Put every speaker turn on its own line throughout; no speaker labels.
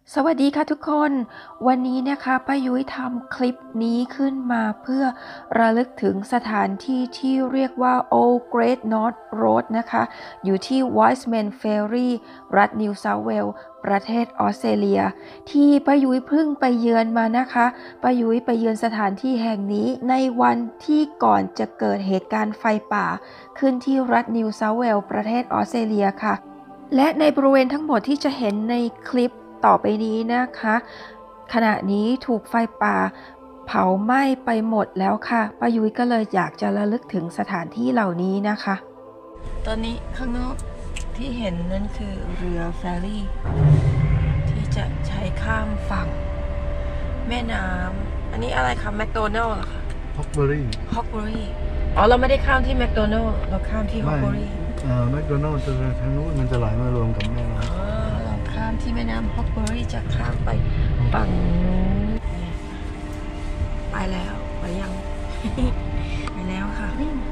สวัสดีค่ะทุกคนวันนี้นะคะป้ายุ้ยทำคลิปนี้ขึ้นมาเพื่อระลึกถึงสถานที่ที่เรียกว่า Old Great North Road นะคะอยู่ที่ Wiseman Ferry รัฐนิวเซาท์เวลส์ประเทศออสเตรเลียที่ป้ายุ้ยเพิ่งไปเยือนมานะคะป้ายุ้ยไปเยือนสถานที่แห่งนี้ในวันที่ก่อนจะเกิดเหตุการณ์ไฟป่าขึ้นที่รัฐนิวเซาท์เวลส์ประเทศออสเตรเลียค่ะและในบริเวณทั้งหมดที่จะเห็นในคลิปต่อไปนี้นะคะขณะนี้ถูกไฟป่าเผาไหม้ไปหมดแล้วค่ะป้ายุ้ยก็เลยอยากจะระลึกถึงสถานที่เหล่านี้นะคะตอนนี้ข้างนอกที่เห็นนั่นคือเรือเฟอร์รี่ที่จะใช้ข้ามฝั่งแม่น้ำอันนี้อะไรคะแมคโดนัลล์เหรอคะ
ฮอกเบอรี่
อ๋อเราไม่ได้ข้ามที่แมคโดนัลล์เราข้ามที่ฮอกเบอรี่
แมคโดนัลล์จะทางนู้นมันจะไหลมารวมกับแม่น้ำ
ข้ามที่แม่น้ำฮอกเบอรี่จะข้ามไปฝั่งนู้นไปแล้วไปยัง ไปแล้วค่ะ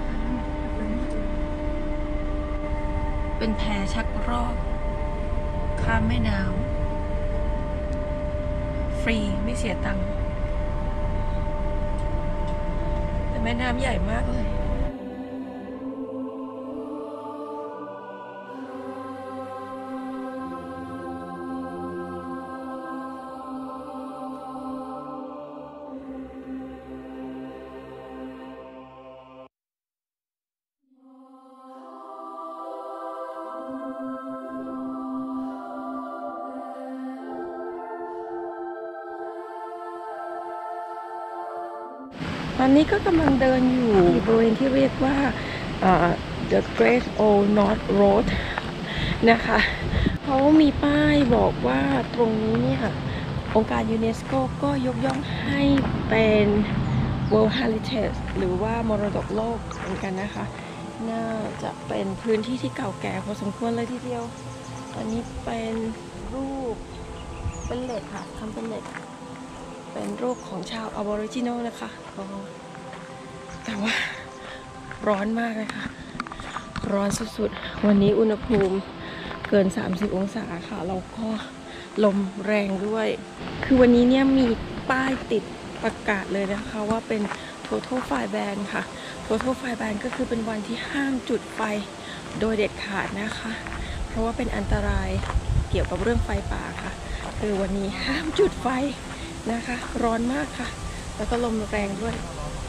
เป็นแพชักรอกข้ามแม่น้ำฟรีไม่เสียตังค์แต่แม่น้ำใหญ่มากเลยตอนนี้ก็กำลังเดินอยู่บริเวณที่เรียกว่า The Great Old North Road นะคะเขามีป้ายบอกว่าตรงนี้เนี่ยองค์การยูเนสโกก็ยกย่องให้เป็น World Heritage หรือว่ามรดกโลกเหมือนกันนะคะน่าจะเป็นพื้นที่ที่เก่าแก่พอสมควรเลยทีเดียวอันนี้เป็นรูปเป็นเหล็กค่ะทำเป็นเหล็กเป็นรูปของชาวออบอริจินอลนะคะแต่ว่าร้อนมากเลยค่ะร้อนสุดๆวันนี้อุณหภูมิเกิน30องศาค่ะแล้วก็ลมแรงด้วยคือวันนี้เนี่ยมีป้ายติดประกาศเลยนะคะว่าเป็น Total Fire Ban ค่ะ Total Fire Ban ก็คือเป็นวันที่ห้ามจุดไฟโดยเด็ดขาดนะคะเพราะว่าเป็นอันตรายเกี่ยวกับเรื่องไฟป่าค่ะคือวันนี้ห้ามจุดไฟนะคะร้อนมากค่ะแล้วก็ลมแรงด้วย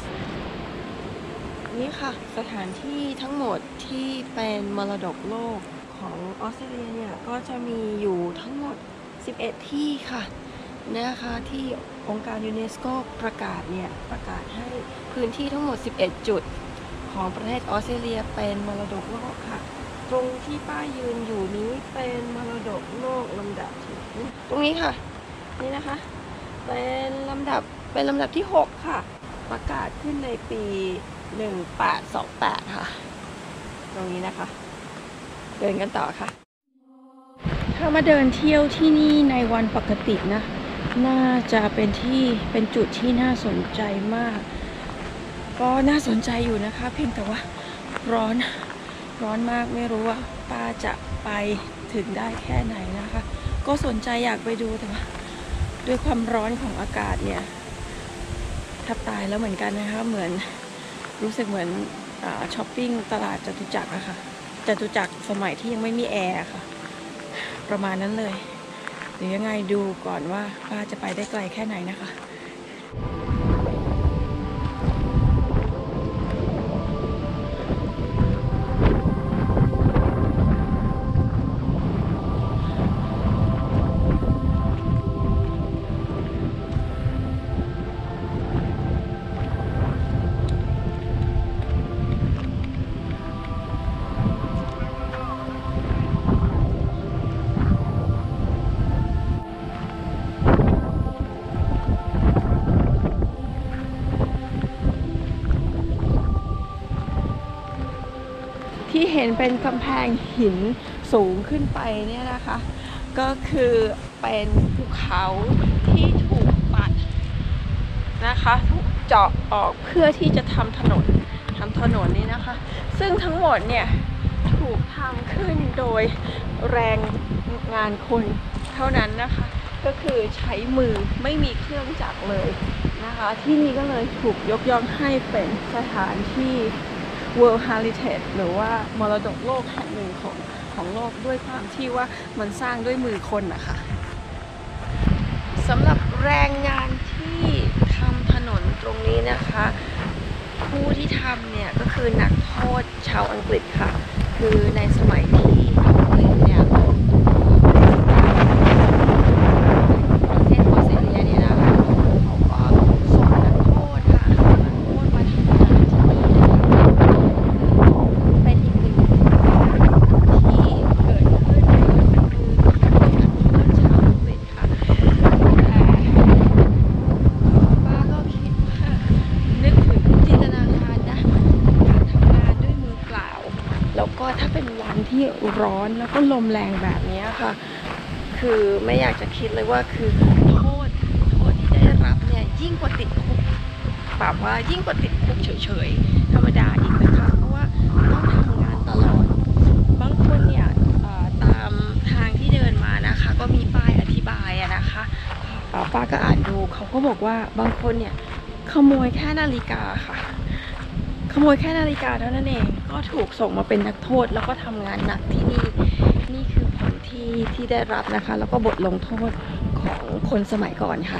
นี่ค่ะสถานที่ทั้งหมดที่เป็นมรดกโลกของออสเตรเลียเนี่ยก็จะมีอยู่ทั้งหมด11ที่ค่ะนะคะที่องค์การยูเนสโกประกาศให้พื้นที่ทั้งหมด11จุดของประเทศออสเตรเลียเป็นมรดกโลกค่ะตรงที่ป้ายืนอยู่นี้เป็นมรดกโลกลำดับตรงนี้ค่ะนี่นะคะเป็นลำดับที่6ค่ะประกาศขึ้นในปี1828ค่ะตรงนี้นะคะเดินกันต่อค่ะถ้ามาเดินเที่ยวที่นี่ในวันปกตินะน่าจะเป็นจุดที่น่าสนใจมากก็น่าสนใจอยู่นะคะเพียงแต่ว่าร้อนมากไม่รู้ว่าป้าจะไปถึงได้แค่ไหนนะคะก็สนใจอยากไปดูแต่ว่าด้วยความร้อนของอากาศเนี่ยแทบตายแล้วเหมือนกันนะคะรู้สึกเหมือนช้อปปิ้งตลาดจตุจักรอะค่ะจตุจักรสมัยที่ยังไม่มีแอร์ค่ะประมาณนั้นเลยหรือยังไงดูก่อนว่าป้าจะไปได้ไกลแค่ไหนนะคะที่เห็นเป็นกำแพงหินสูงขึ้นไปเนี่ยนะคะก็คือเป็นภูเขาที่ถูกปัดนะคะถูกเจาะออกเพื่อที่จะทำถนนนี้นะคะซึ่งทั้งหมดเนี่ยถู ถูกทำขึ้นโดยแรงงานคนเท่านั้นนะคะก็ก็คือใช้มือไม่มีเครื่องจักรเลยนะคะที่นี่ก็เลยถูกยกย่องให้เป็นสถานที่ World Heritage หรือว่ามรดกโลกแห่งหนึ่งของโลกด้วยความที่ว่ามันสร้างด้วยมือคนนะคะสำหรับแรงงานที่ทำถนนตรงนี้นะคะผู้ที่ทำเนี่ยก็คือนักโทษชาวอังกฤษค่ะคือในสมัยที่อังกฤษเนี่ยประเทศออสเตรเลียเนี่ยนะคะเขาก็ส่งนักโทษค่ะนักโทษมาทำงานที่นี่นะคะเป็นอีกหนึ่งที่เกิดขึ้นในนักโทษชาวอังกฤษค่ะแต่ป้าก็คิดว่านึกถึงจินตนาการนะการทำงานด้วยมือเปล่าแล้วก็ถ้าเป็นวันที่ร้อนแล้วก็ลมแรงแบบนี้ค่ะคือไม่อยากจะคิดเลยว่าคือโทษที่ได้รับเนี่ยยิ่งกว่าติดคุกแบบว่ายิ่งกว่าติดคุกเฉยๆธรรมดาอีกนะคะเพราะว่าต้องทำงานตลอดบางคนเนี่ยตามทางที่เดินมานะคะก็มีป้ายอธิบายนะคะป้าก็อ่านดูเขาก็บอกว่าบางคนเนี่ยขโมยแค่นาฬิกาค่ะขโมยแค่นาฬิกาเท่านั้นเองก็ถูกส่งมาเป็นนักโทษแล้วก็ทำงานหนักที่นี่คือผลที่ได้รับนะคะแล้วก็บทลงโทษของคนสมัยก่อนค่ะ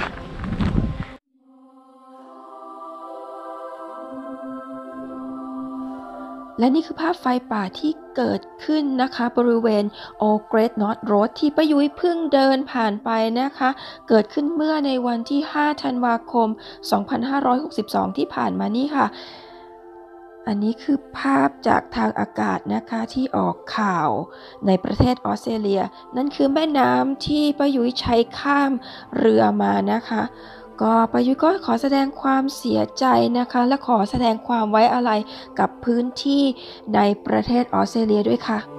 และนี่คือภาพไฟป่าที่เกิดขึ้นนะคะบริเวณ Old Great North Road ที่ป้ายุ้ยเพิ่งเดินผ่านไปนะคะเกิดขึ้นเมื่อในวันที่ 5 ธันวาคม 2562 ที่ผ่านมานี่ค่ะอันนี้คือภาพจากทางอากาศนะคะที่ออกข่าวในประเทศออสเตรเลียนั่นคือแม่น้ำที่ป้ายุ้ยใช้ข้ามเรือมานะคะก็ป้ายุ้ยก็ขอแสดงความเสียใจนะคะและขอแสดงความไว้อาลัยกับพื้นที่ในประเทศออสเตรเลียด้วยค่ะ